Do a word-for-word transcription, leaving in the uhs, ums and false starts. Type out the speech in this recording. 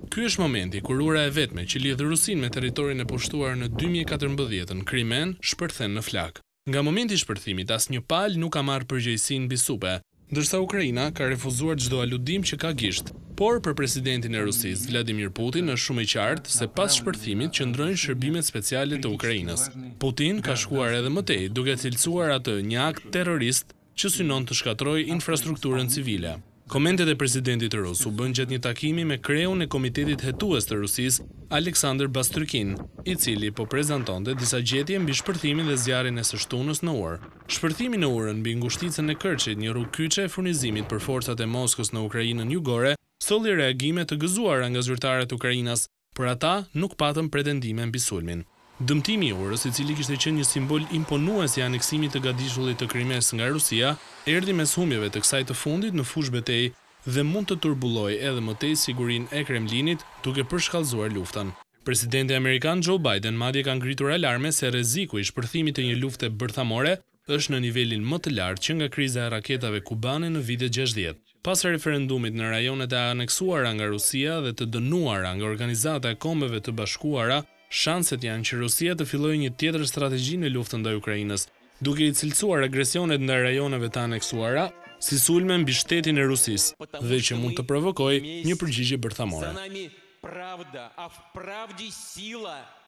Ky është momenti kur ura e vetme që lidh Rusinë me territorin e pushtuar në dy mijë e katërmbëdhjetë-ën, Krimen, shpërthen në flak. Nga momenti i shpërthimit, asnjë palë nuk ka marrë përgjegjësinë mbi supe, ndërsa Ukraina ka refuzuar çdo aludim që ka gisht. Por për presidentin e Rusisë, Vladimir Putin, është shumë i qartë se pas shpërthimit qëndrojnë shërbimet speciale të Ukrainës. Putin ka shkuar edhe më tej, duke cilësuar atë një akt terrorist që synon të shkatërrojë infrastrukturën civile. Komentet e presidentit rus u bën gjatë një takimi me kreun e Komitetit Hetues të Rusisë, Aleksandr Bastrykin, i cili po prezantonte disa gjetje mbi shpërthimin dhe zjarrin e së shtunës në Ur. Shpërthimi në Urën mbi ngushticën e Kerçit, një rrugë kyçe e furnizimit për forcat e Moskës në Ukrainën jugore, solli reagime të gëzuara nga zyrtarët ukrainas, por ata nuk patën pretendime mbi sulmin. Dëmtimi i Urës, i cili kishte qenë një simbol imponues i aneksimit të gadishullit të Krimes nga Rusia, erdhi mes humbjeve të kësaj të fundit në fushë betejë dhe mund të turbullojë edhe më tej sigurinë e Kremlinit, duke përshkallëzuar luftën. Presidenti amerikan Joe Biden madje ka ngritur alarme se rreziku i shpërthimit të një lufte bërthamore është në nivelin më të lartë që nga kriza e raketave kubane në vitet gjashtëdhjetë. Pas referendumit në rajonet e aneksuara nga Rusia dhe të dënuara nga Organizata e Kombeve të Bashkuara, shanset janë që Rusia të fillojë një tjetër strategji në luftën ndaj Ukrainës, duke i cilësuar agresionet ndaj rajoneve të aneksuara si sulme mbi shtetin e Rusisë dhe që mund të provokojë një përgjigje bërthamore.